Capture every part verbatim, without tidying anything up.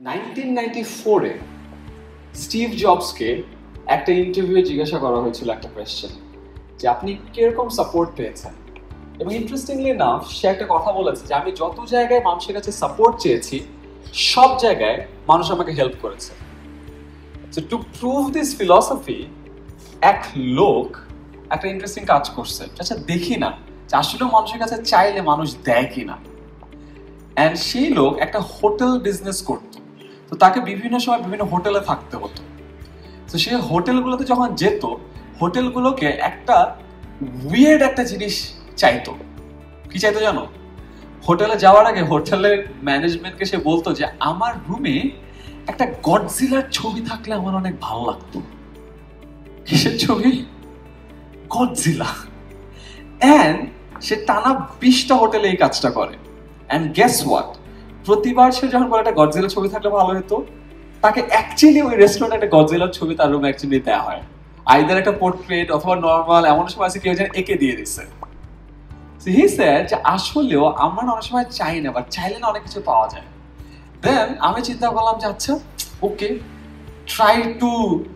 Nineteen ninety ফোরে Steve জবসকে একটা ইন্টারভিউয়ে জিজ্ঞাসা করা হয়েছিল একটা কোয়েশ্চেন যে আপনি কিরকম সাপোর্ট পেয়েছেন, এবং ইন্টারেস্টিংলি না সে একটা কথা বলেছে যে আমি যত জায়গায় মানুষের কাছে সাপোর্ট চেয়েছি সব জায়গায় মানুষ আমাকে হেল্প করেছে। So to prove this philosophy এক লোক একটা ইন্টারেস্টিং কাজ করছে, আচ্ছা দেখি না যে আসলে মানুষের কাছে চাইলে মানুষ দেয় কিনা। অ্যান্ড সেই লোক একটা হোটেল বিজনেস করতো, তো তাকে বিভিন্ন সময় বিভিন্ন হোটেলে থাকতে হতো। তো সে হোটেলগুলোতে যখন যেত, হোটেলগুলোকে একটা উইয়ার্ড একটা জিনিস চাইতো। কি চাইতো জানো? হোটেলে যাওয়ার আগে হোটেলের ম্যানেজমেন্টকে সে বলতো যে আমার রুমে একটা গডজিলার ছবি থাকলে আমার অনেক ভালো লাগতো। কিসের ছবি? গডজিলা। অ্যান্ড সে টানা বিশটা হোটেলে এই কাজটা করে। অ্যান্ড গেস হোয়াট, প্রতিবার সে যখন বলে একটা গডজিলার ছবি থাকলে ভালো হতো, তাকে অ্যাকচুয়ালি ওই রেস্টুরেন্টে একটা গডজিলার ছবি তার রুমে অ্যাকচুয়ালি দেওয়া হয়, আইদার একটা পোর্ট্রেট অথবা নর্মাল, এমন সময় আছে কেউ যেন এঁকে দিয়ে দিচ্ছে। হি সেড যে আসলেও আমরা অনেক সময় চাই না, বা চাইলে না অনেক কিছু পাওয়া যায়। দেন আমি চিন্তা করলাম যে আচ্ছা okay, try to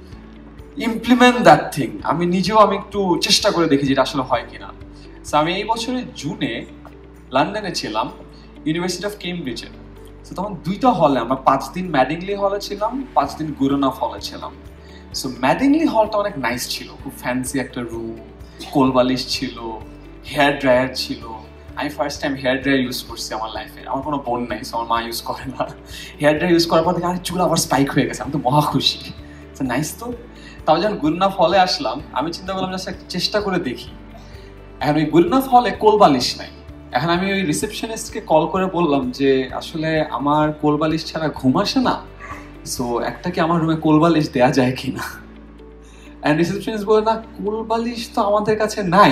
implement that thing. আমি নিজেও আমি একটু চেষ্টা করে দেখি যেটা আসলে হয় কিনা। সো আমি এই বছরের জুনে লন্ডনে ছিলাম, ইউনিভার্সিটি অফ কেমব্রিজে। সো তখন দুইটা হলে, আমরা পাঁচ দিন ম্যাডিংলি হলে ছিলাম, পাঁচ দিন গুরুনাফ হলে ছিলাম। সো ম্যাডিংলি হলটা অনেক নাইস ছিল, খুব ফ্যান্সি একটা রুম, কোলবালিশ ছিল, হেয়ার ড্রায়ার ছিল। আমি first time hair dryer use করছি আমার লাইফে। আমার কোনো বোন নাই, সো আমার মা ইউজ করে না। হেয়ার ড্রায়ার ইউজ করার পর থেকে আরে চুল আবার স্পাইক হয়ে গেছে, আমি তো মহা খুশি। নাইস তো। তাও যখন গুরুনাফ হলে আসলাম, আমি চিন্তা করলাম যে চেষ্টা করে দেখি। এখন ওই গুরুনাফ হলে কোলবালিশ নাই। এখন আমি ওই রিসেপশনিস্টকে কল করে বললাম যে আসলে আমার কোলবালিশ ছাড়া ঘুম আসে না, সো একটা কি আমার রুমে কোলবালিশ দেয়া যায় কিনা। অ্যান্ড রিসেপশনিস্ট বলে না, কোলবালিশ তো আমাদের কাছে নাই,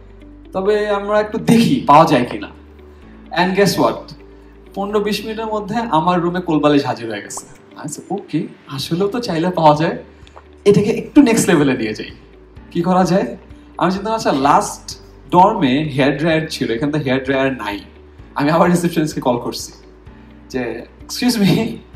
তবে আমরা একটু দেখি পাওয়া যায় কিনা। অ্যান্ড গেস হোয়াট, পনেরো বিশ মিনিটের মধ্যে আমার রুমে কোলবালিশ হাজির হয়ে গেছে। আচ্ছা ওকে, আসলেও তো চাইলে পাওয়া যায়, এটাকে একটু নেক্সট লেভেলে নিয়ে যাই। কি করা যায়? আমি চিন্তা করছি লাস্ট ডর্মে হেয়ার ড্রায়ার ছিল, এখানে তো হেয়ার ড্রায়ার নাই। আমি আবার রিসেপশনিস্টকে কল করছি যে এক্সকিউজ মি,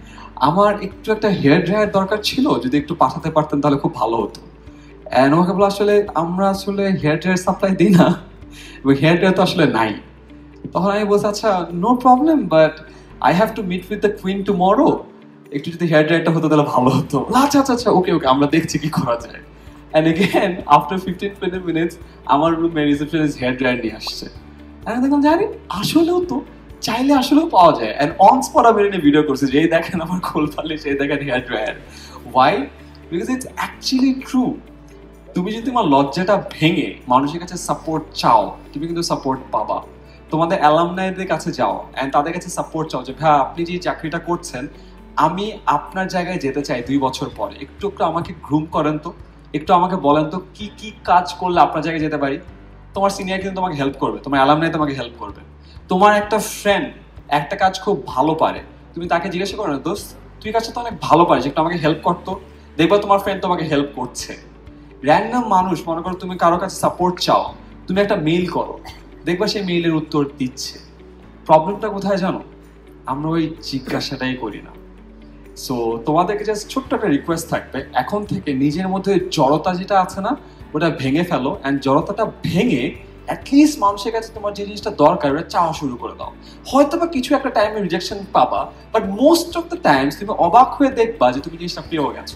আমার একটু একটা হেয়ার ড্রায়ার দরকার ছিল, যদি একটু পাঠাতে পারতেন তাহলে খুব ভালো হতো। অ্যান্ড আমাকে বলো আসলে আমরা আসলে হেয়ার ড্রায়ার সাপ্লাই দিই না, এবং হেয়ার ড্রায়ার তো আসলে নাই। তখন আমি বলছি আচ্ছা no problem, but I have to meet with the queen tomorrow, একটু যদি হেয়ার ড্রায়ারটা হতো তাহলে ভালো হতো। আচ্ছা আচ্ছা আচ্ছা ওকে ওকে, আমরা দেখছি কি করা যায়। And again, after fifteen to twenty minutes, আমার রুমে রিসেপশনিস্ট হেয়ার ড্রায়ার নিয়ে আসছে। আমি দেখলাম জানি আসলেও তো চাইলে আসলেও পাওয়া যায়। অ্যান্ড অন স্পট আমি নিয়ে ভিডিও করছি যে এই দেখেন আমার কোলবালিশ, এই দেখেন hair dryer. Why? Because it's actually true. তুমি যদি তোমার লজ্জাটা ভেঙে মানুষের কাছে সাপোর্ট চাও, তুমি কিন্তু সাপোর্ট পাবা। তোমাদের অ্যালামনাইদের কাছে যাও অ্যান্ড তাদের কাছে সাপোর্ট চাও যে ভাই আপনি যে চাকরিটা করছেন, আমি আপনার জায়গায় যেতে চাই দুই বছর পরে, একটু একটু আমাকে গ্রুম করেন তো, একটু আমাকে বলেন তো কি কি কাজ করলে আপনার জায়গায় যেতে পারি। তোমার সিনিয়র কিন্তু তোমাকে হেল্প করবে, তোমার অ্যালামনাই তোমাকে হেল্প করবে। তোমার একটা ফ্রেন্ড একটা কাজ খুব ভালো পারে, তুমি তাকে জিজ্ঞাসা করো না দোস্ত তুই কাজটা তো অনেক ভালো পারিস, একটু আমাকে হেল্প করতো, দেখবা তোমার ফ্রেন্ড তোমাকে হেল্প করছে। র্যান্ডম মানুষ, মনে করো তুমি কারো কাছে সাপোর্ট চাও, তুমি একটা মেইল করো, দেখবা সেই মেইলের উত্তর দিচ্ছে। প্রবলেমটা কোথায় জানো? আমরা ওই জিজ্ঞাসাটাই করি না। সো তোমাদেরকে জাস্ট ছোট্ট একটা রিকোয়েস্ট থাকবে, এখন থেকে নিজের মধ্যে জড়তা যেটা আছে না, ওটা ভেঙে ফেলো। অ্যান্ড জড়তাটা ভেঙে অ্যাটলিস্ট মানুষের কাছে তোমার যে জিনিসটা দরকার ওটা চাওয়া শুরু করে দাও। হয়তো বা কিছু একটা টাইমে রিজেকশন পাবা, but most of the times তুমি অবাক হয়ে দেখবা যে তুমি জিনিসটা পেয়েও গেছো।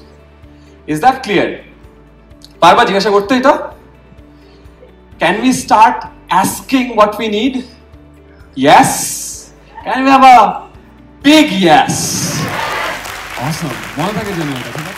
Is that clear? পারবা জিজ্ঞাসা করতে এটা? Can we start asking what we need? Yes? Can we have a big yes? Awesome. মনে থাকে যেন এটা।